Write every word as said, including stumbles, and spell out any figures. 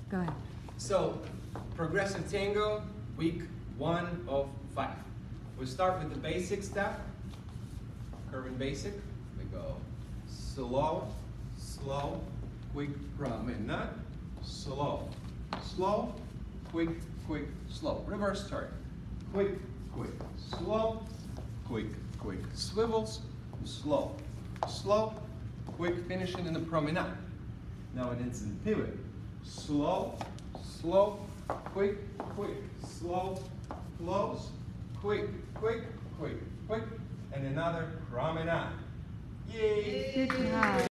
Go ahead. So, Progressive Tango, week one of five. We start with the basic step, curving basic. We go slow, slow, quick, promenade, slow, slow, quick, quick, slow. Reverse turn. Quick, quick, slow, quick, quick, swivels, slow, slow, quick, finishing in the promenade. Now it ends in pivot. Slow, slow, quick, quick, slow, close, quick, quick, quick, quick, and another promenade. Yay! Good job.